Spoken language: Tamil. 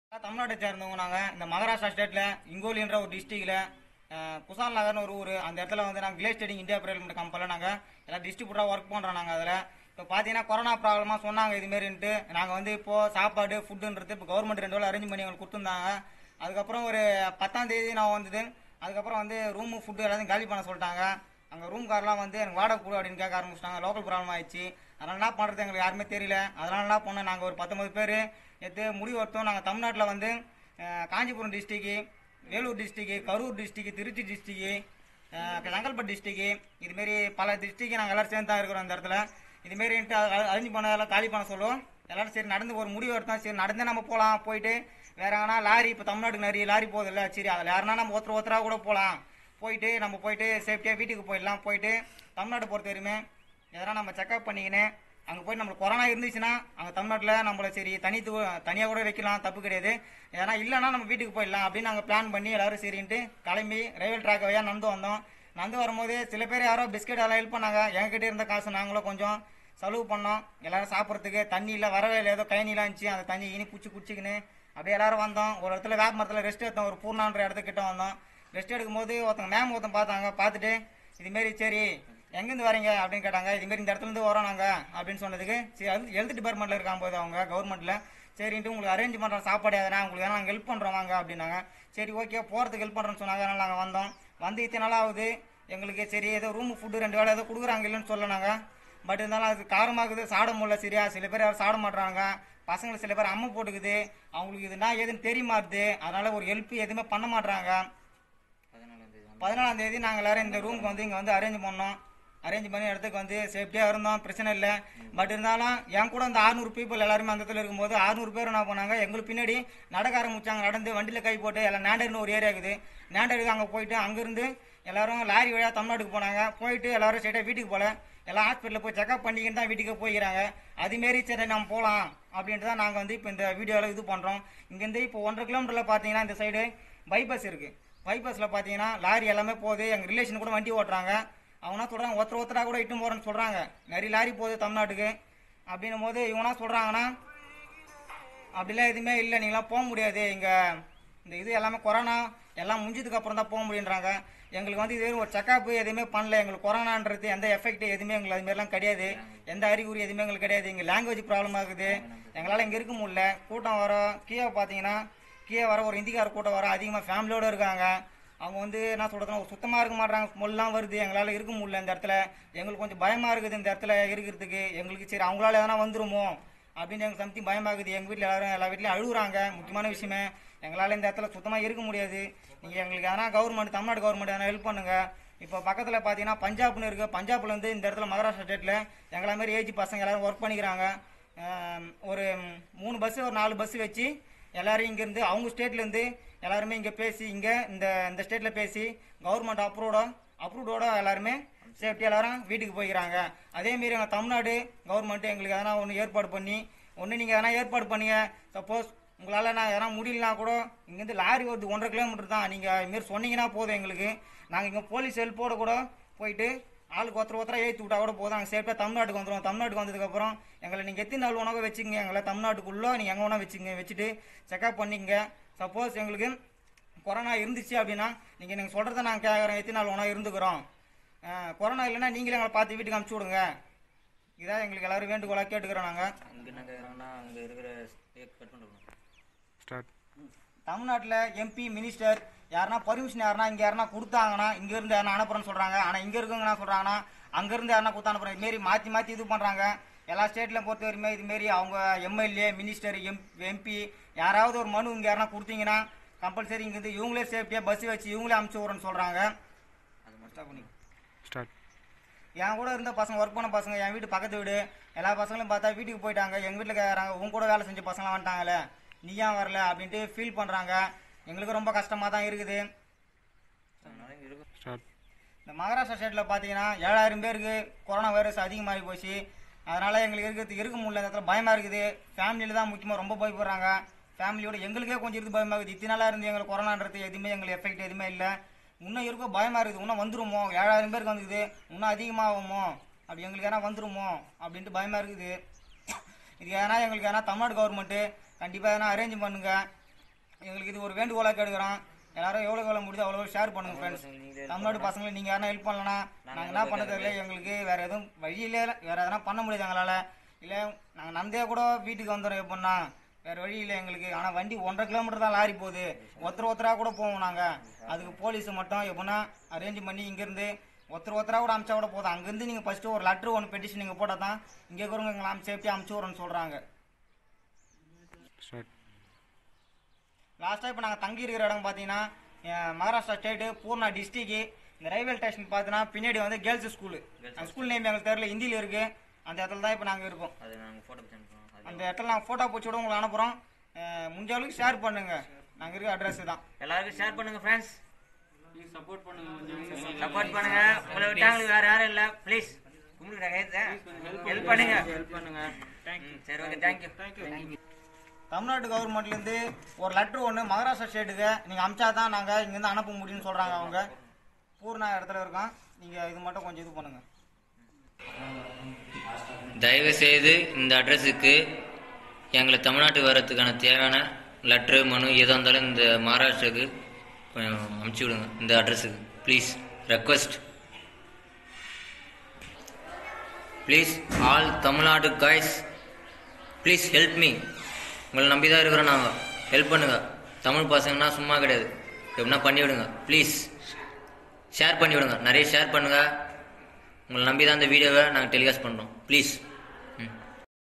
தமிழ்நாட்டை சேர்ந்தவங்க நாங்கள் இந்த மகாராஷ்டிரா ஸ்டேட்டில் இங்கோலின்ற ஒரு டிஸ்ட்ரிக்டில் குசால் நகர்னு ஒரு ஊர். அந்த இடத்துல வந்து நாங்கள் கிளேஸ் ட்ரேடிங் இந்தியா பிரைவேட் கம்பெனியில் நாங்கள் எல்லாம் டிஸ்ட்ரிபியூட்டராக ஒர்க் பண்ணுறோம். நாங்கள் அதில் இப்போ பார்த்தீங்கன்னா கொரோனா ப்ராப்ளமாக சொன்னாங்க இதுமாரின்ட்டு. நாங்கள் வந்து இப்போது சாப்பாடு ஃபுட்டுன்றது இப்போ கவர்மெண்ட் 2 வேளை அரேஞ்ச் பண்ணி எங்களுக்கு கொடுத்துருந்தாங்க. அதுக்கப்புறம் ஒரு 10ஆம் தேதி நான் வந்தது. அதுக்கப்புறம் வந்து ரூமு ஃபுட்டு எல்லாத்தையும் காலி பண்ண சொல்லிட்டாங்க. அங்கே ரூம் கார்லாம் வந்து எனக்கு வாடகை கொடு அப்படின்னு கேட்க ஆரம்பிச்சிட்டாங்க. லோக்கல் ப்ராப்ளம் ஆயிடுச்சு. அதனால் என்ன பண்ணுறது எங்களுக்கு யாருமே தெரியல. அதனால் என்ன பண்ணோம், நாங்கள் ஒரு 19 பேர் எடுத்து முடிவு எடுத்தோம். நாங்கள் தமிழ்நாட்டில் வந்து காஞ்சிபுரம் டிஸ்ட்ரிக்கு, வேலூர் டிஸ்ட்ரிக்கு, கரூர் டிஸ்ட்ரிக்கு, திருச்சி டிஸ்ட்ரிக்கு, செங்கல்பட்டு டிஸ்ட்ரிக்கு, இதுமாரி பல டிஸ்ட்ரிக்கு நாங்கள் எல்லோரும் சேர்ந்து தான் இருக்கிறோம். அந்த இடத்துல இதுமாரின்ட்டு அரேஞ்ச் பண்ண எல்லாம் காலி பண்ண சொல்லுவோம். எல்லோரும் சரி நடந்து ஒரு முடிவு எடுத்தோம். சரி நடந்தே நம்ம போகலாம். போயிட்டு வேற எங்கன்னா லாரி, இப்போ தமிழ்நாட்டுக்கு நிறைய லாரி போகுது இல்லை, சரி அதில் யாருன்னா நம்ம ஒருத்தராக கூட போகலாம். போயிட்டு சேஃப்டியாக வீட்டுக்கு போயிடலாம். போயிட்டு தமிழ்நாடு பொறுத்த வரையுமே எதனா நம்ம செக்அப் பண்ணிக்கின்னு அங்கே போய் நம்மளுக்கு கொரோனா இருந்துச்சுன்னா அங்கே தமிழ்நாட்டில் நம்மளை சரி தனியாக கூட வைக்கலாம், தப்பு கிடையாது. ஏன்னா இல்லைன்னா நம்ம வீட்டுக்கு போயிடலாம் அப்படின்னு நாங்கள் பிளான் பண்ணி எல்லாரும் சரின்ட்டு கிளம்பி ரயில்வே ட்ராக் வழியாக நடந்து வந்தோம். நடந்து வரும்போது சில பேர் யாரோ பிஸ்கெட் எல்லாம் ஹெல்ப் பண்ணாங்க. எங்ககிட்ட இருந்த காசு நாங்களும் கொஞ்சம் செலவு பண்ணோம். எல்லாரும் சாப்பிட்றதுக்கு தண்ணி இல்லை, வரவே இல்லை, ஏதோ கயனிலாம் இருந்துச்சு. அந்த தண்ணி இனி குடிச்சிக்கின்னு அப்படியே எல்லாரும் வந்தோம். ஒரு இடத்துல வேப்ப மரத்தில் ரெஸ்ட் எடுத்தோம். ஒரு பூர்ணான்ற இடத்துக்கிட்ட வந்தோம். ரெஸ்ட் எடுக்கும்போது ஒருத்தன் பார்த்தாங்க. பார்த்துட்டு இதுமாரி சரி எங்கேருந்து வரீங்க அப்படின்னு கேட்டாங்க. இதுமாரி இந்த இடத்துலேருந்து வரோம் நாங்கள் அப்படின்னு சொன்னதுக்கு சரி அது ஹெல்த் டிபார்ட்மெண்ட்டில் இருக்காங்க போது அவங்க கவர்மெண்ட்டில் சரின்ட்டு உங்களுக்கு அரேஞ்ச் பண்ணுறோம் சாப்பாடு எதனா உங்களுக்கு எதனா நாங்கள் ஹெல்ப் பண்ணுறோம் வாங்க அப்படின்னாங்க. சரி ஓகே போகிறதுக்கு ஹெல்ப் பண்ணுறோன்னு சொன்னாங்க. அதனால் நாங்கள் வந்தோம். வந்து இத்தனை நாள் ஆகுது எங்களுக்கு. சரி ஏதோ ரூமு ஃபுட்டு 2 வேளை ஏதோ கொடுக்குறாங்க இல்லைன்னு சொல்லனாங்க. பட் இருந்தாலும் அது காரமாகுது, சாட முடியல. சரியா சில பேர் யாரும் சாட மாட்டுறாங்க. பசங்களுக்கு சில பேர் அம்மை போட்டுக்குது. அவங்களுக்கு இதுனா ஏதுன்னு தெரியுமாறுது. அதனால் ஒரு ஹெல்ப் எதுவுமே பண்ண மாட்டுறாங்க. 14ஆம் தேதி நாங்கள் எல்லோரும் இந்த ரூமுக்கு வந்து இங்கே வந்து அரேஞ்ச் பண்ணோம். அரேஞ்ச் பண்ணி இடத்துக்கு வந்து சேஃப்டியாக இருந்தோம், பிரச்சனை இல்லை. பட் இருந்தாலும் என் கூட இந்த 600 பீப்புள் எல்லாருமே அந்த இடத்துல இருக்கும்போது 600 பேர் என்ன பண்ணாங்க, எங்களுக்கு பின்னாடி நடக்க ஆரம்பிச்சாங்க. நடந்து வண்டியில் கை போட்டு எல்லாம் நேண்டர்னு ஒரு ஏரியா இருக்குது. நேண்டருக்கு அங்கே போயிட்டு அங்கேருந்து எல்லாரும் லாரி வழியாக தமிழ்நாட்டுக்கு போனாங்க. போயிட்டு எல்லாரும் ஸ்ட்ரெயிட்டாக வீட்டுக்கு போகல, எல்லாம் ஹாஸ்பிட்டலில் போய் செக்அப் பண்ணிக்கிட்டு தான் வீட்டுக்கு போய்க்கிறாங்க. அதுமாரி சரி நம்ம போகலாம் அப்படின்ட்டு தான் நாங்கள் வந்து இப்போ இந்த வீடியோவில் இது பண்ணுறோம். இங்கேருந்து இப்போ 1.5 கிலோமீட்டரில் பார்த்தீங்கன்னா இந்த சைடு பைபாஸ் இருக்குது. பைபாஸில் பார்த்தீங்கன்னா லாரி எல்லாமே போகுது. எங்கள் ரிலேஷன் கூட வண்டி ஓட்டுறாங்க. அவனா சொல்கிறாங்க ஒருத்தராக கூட இட்டு போகிறேன்னு சொல்கிறாங்க. நிறைய லாரி போகுது தமிழ்நாட்டுக்கு. அப்படின்னும் போது இவனா சொல்கிறாங்கன்னா அப்படிலாம் எதுவுமே இல்லை, நீங்களாம் போக முடியாது. இங்கே இந்த இது எல்லாமே கொரோனா எல்லாம் முடிஞ்சதுக்கு அப்புறம் தான் போக முடியுன்றாங்க. எங்களுக்கு வந்து இது ஒரு செக்கப்பு எதுவுமே பண்ணல. எங்களுக்கு கொரோனான்றது எந்த எஃபெக்ட் எதுவுமே எங்களுக்கு அதுமாரிலாம் கிடையாது. எந்த அறிகுறி எதுவுமே எங்களுக்கு கிடையாது. இங்கே லாங்குவேஜ் ப்ராப்ளம் ஆகுது. எங்களால் இங்கே இருக்க முடியல. கூட்டம் வர கீழே பார்த்தீங்கன்னா கீழே வர ஒரு இந்திக்கார கூட்டம் வர அதிகமாக ஃபேமிலியோடு இருக்காங்க. அவங்க வந்து என்ன சொல்கிறதுனா சுத்தமாக இருக்க மாட்டாங்க. ஸ்மெல்லாம் வருது. எங்களால் இருக்க முடியல இந்த இடத்துல. எங்களுக்கு கொஞ்சம் பயமாக இருக்குது இந்த இடத்துல இருக்கிறதுக்கு. எங்களுக்கு சரி அவங்களால எதனா வந்துருமோ அப்படின்னு எங்களுக்கு சம்திங் பயமாகுது. எங்கள் வீட்டில் எல்லா வீட்லையும் அழுகுறாங்க. முக்கியமான விஷயமே எங்களால் இந்த இடத்துல சுத்தமாக இருக்க முடியாது. நீங்கள் எங்களுக்கு எதனா கவர்மெண்ட் தமிழ்நாடு கவர்மெண்ட் எதனா ஹெல்ப் பண்ணுங்கள். இப்போ பக்கத்தில் பார்த்தீங்கன்னா பஞ்சாப்னு இருக்குது. பஞ்சாபில் வந்து இந்த இடத்துல மகாராஷ்டிரா ஸ்டேட்டில் எங்களை மாதிரி ஏஜ் பசங்க எல்லோரும் ஒர்க் பண்ணிக்கிறாங்க. ஒரு 3 பஸ்ஸு ஒரு 4 பஸ்ஸு வச்சு எல்லாரும் இங்கேருந்து அவங்க ஸ்டேட்லேருந்து எல்லாருமே இங்கே பேசி இங்கே இந்த ஸ்டேட்டில் பேசி கவர்மெண்ட் அப்ரூவ்டோட எல்லாருமே சேஃப்டி எல்லாரும் வீட்டுக்கு போய்க்கிறாங்க. அதேமாரி எங்கள் தமிழ்நாடு கவர்மெண்ட்டு எங்களுக்கு எதனா ஒன்று ஏற்பாடு பண்ணி நீங்கள் எதனா ஏற்பாடு பண்ணிங்க. சப்போஸ் உங்களால் நான் எதனா முடியலனா கூட இங்கேருந்து லாரி வருது 1.5 கிலோமீட்டர் தான். நீங்கள் இதுமாரி சொன்னீங்கன்னா போதும் எங்களுக்கு. நாங்கள் இங்கே போலீஸ் ஹெல்ப்போடு கூட போயிட்டு ஆளுக்கு ஒருத்தராக ஏற்றி விட்டா கூட போதும். நாங்கள் சேஃப்டாக தமிழ்நாட்டுக்கு வந்துடுவோம். தமிழ்நாட்டுக்கு வந்ததுக்கப்புறம் எங்களை நீங்கள் எத்தனை நாள் உணவு வச்சுங்க, எங்களை தமிழ்நாட்டுக்குள்ளே நீங்கள் எங்கே வேணா வச்சுட்டு செக்அப் பண்ணிங்க. சப்போஸ் எங்களுக்கு கொரோனா இருந்துச்சு அப்படின்னா நீங்கள் சொல்கிறத நாங்கள் கேட்குறோம். எத்தனை நாள் உணவு இருந்துக்கிறோம். கொரோனா இல்லைன்னா நீங்களே எங்களை பார்த்து வீட்டுக்கு அனுப்பிச்சி விடுங்க. இதான் எங்களுக்கு எல்லோரும் வேண்டுகோளாக கேட்டுக்கிறோம். நாங்கள் அங்கே இருக்கிற தமிழ்நாட்டில் எம்பி மினிஸ்டர் யாருன்னா பர்மிஷன் இங்கே யாருன்னா கொடுத்தாங்கன்னா இங்கேருந்து யாரா அனுப்புறேன்னு சொல்கிறாங்க. ஆனால் இங்கே இருக்கவங்க என்ன சொல்கிறாங்கன்னா அங்கேருந்து யாருன்னா கொடுத்து அனுப்புறேன். இதுமாரி மாற்றி இது பண்ணுறாங்க. எல்லா ஸ்டேட்டில் பொறுத்த வரைக்குமே இதுமாரி அவங்க எம்எல்ஏ மினிஸ்டர் எம்பி யாராவது ஒரு மனு இங்கே யாருன்னா கொடுத்தீங்கன்னா கம்பல்சரி இங்கேருந்து இவங்களே சேஃப்டியாக பஸ் வச்சு இவங்களே அனுப்பிச்சி விட்றேன்னு சொல்கிறாங்க. என் கூட இருந்த பசங்க ஒர்க் பண்ண பசங்க என் வீட்டு பக்கத்து வீடு எல்லா பசங்களும் பார்த்தா வீட்டுக்கு போயிட்டாங்க. எங்கள் வீட்டில் கேட்குறாங்க உங்க கூட வேலை செஞ்ச பசங்களாம் வந்துட்டாங்களே நீ ஏன் வரல அப்படின்ட்டு ஃபீல் பண்ணுறாங்க. எங்களுக்கு ரொம்ப கஷ்டமாக தான் இருக்குது. இந்த மகாராஷ்டிரா ஸ்டேட்டில் பார்த்தீங்கன்னா 7000 பேருக்கு கொரோனா வைரஸ் அதிகமாகி போச்சு. அதனால் எங்களுக்கு இருக்கிறதுக்கு இருக்க முடியல. இந்த இடத்துல பயமாக இருக்குது. ஃபேமிலியில் தான் முக்கியமாக ரொம்ப பயப்படுறாங்க. ஃபேமிலியோட எங்களுக்கே கொஞ்சம் இருந்து பயமாக இருக்குது. இத்தனை நாளாக இருந்து எங்களுக்கு கொரோனான்றது எதுவுமே எங்களுக்கு எஃபெக்ட் எதுவுமே இல்லை. இன்னும் இருக்கோ பயமாக இருக்குது. இன்னும் வந்துருமோ 7000 பேருக்கு வந்துக்குது இன்னும் அதிகமாகுமோ அப்படி எங்களுக்கு ஏன்னா வந்துருமோ அப்படின்ட்டு பயமாக இருக்குது. இது ஏன்னா எங்களுக்கு ஏன்னா தமிழ்நாடு கவர்மெண்ட்டு கண்டிப்பாக எதனா அரேஞ்ச் பண்ணுங்கள். எங்களுக்கு இது ஒரு வேண்டுகோளாக கேட்குறோம். எல்லாரும் எவ்வளோ முடியுதோ அவ்வளோ ஷேர் பண்ணுங்க ஃப்ரெண்ட்ஸ். தமிழ்நாடு பசங்களை நீங்கள் யாரும் ஹெல்ப் பண்ணலன்னா நாங்கள் என்ன பண்ணது இல்லை. எங்களுக்கு வேறு எதுவும் வழி இல்லை. வேறு எதனா பண்ண முடியாது எங்களால். இல்லை நாங்கள் நந்தே கூட வீட்டுக்கு வந்துடுறோம் எப்படின்னா. வேறு வழி இல்லை எங்களுக்கு. ஆனால் வண்டி 1.5 கிலோமீட்டர் தான் லாரி போகுது. ஒருத்தராக கூட போவோம் நாங்கள். அதுக்கு போலீஸு மட்டும் எப்படின்னா அரேஞ்ச் பண்ணி இங்கேருந்து ஒருத்தராக கூட அமிச்சா கூட போதும். அங்கேருந்து நீங்கள் ஃபஸ்ட்டு ஒரு லெட்ரு ஒன்று பெட்டிஷன் நீங்கள் போட்டால் தான் இங்கே இருக்கிறவங்க எங்களை சேஃப்டியாக அமுச்சு விட்றோன்னு சொல்கிறாங்க. லாஸ்ட்டாக இப்போ நாங்கள் தங்கி இருக்கிற இடம் பார்த்தீங்கன்னா மகாராஷ்டிரா ஸ்டேட்டு பூர்ணா டிஸ்ட்ரிக்கு. இந்த ரயில்வே ஸ்டேஷன் பார்த்தீங்கன்னா பின்னாடி வந்து கேர்ள்ஸ் ஸ்கூலு. அந்த ஸ்கூல் நேம் எங்களுக்கு தெரியல, ஹிந்தியில் இருக்குது. அந்த இடத்துல தான் இப்போ நாங்கள் இருக்கோம். அந்த இடத்துல நாங்கள் ஃபோட்டோ பிடிச்சி விட உங்களுக்கு அனுப்புகிறோம். முடிஞ்ச அளவுக்கு ஷேர் பண்ணுங்கள். நாங்கள் இருக்க அட்ரஸ் தான். எல்லாருக்கும் ஷேர் பண்ணுங்கள் ஃப்ரெண்ட்ஸ். சப்போர்ட் பண்ணுங்க. உங்களை விட்டாங்களுக்கு வேறு யாரும் இல்லை. ப்ளீஸ் உங்களுக்கு ஹெல்ப் பண்ணுங்க. சரி, ஓகே, தேங்க்யூ. தமிழ்நாடு கவர்மெண்ட்லேருந்து ஒரு லெட்ரு ஒன்று மகாராஷ்டிரா ஸ்டேட்டுக்கு நீங்கள் அமிச்சா தான் நாங்கள் இங்கேருந்து அனுப்ப முடியும்னு சொல்கிறாங்க. அவங்க பூர்ணா இடத்துல இருக்கோம். நீங்கள் இது மட்டும் கொஞ்சம் இது பண்ணுங்கள். தயவுசெய்து இந்த அட்ரஸுக்கு எங்களை தமிழ்நாட்டுக்கு வர்றதுக்கான தேவையான லெட்ரு மனு எதாக இருந்தாலும் இந்த மகாராஷ்டிராவுக்கு அனுப்பிச்சி விடுங்க. இந்த அட்ரஸுக்கு please request. Please all Tamil Nadu guys please help me. உங்களை நம்பி தான் இருக்கிறோம் நாங்கள். ஹெல்ப் பண்ணுங்கள். தமிழ் பசங்கன்னா சும்மா கிடையாது. எப்படின்னா பண்ணிவிடுங்க ப்ளீஸ். ஷேர் பண்ணிவிடுங்க. நிறைய ஷேர் பண்ணுங்கள். உங்களை நம்பி தான் இந்த வீடியோவை நாங்கள் டெலிகாஸ்ட் பண்ணுறோம். ப்ளீஸ்.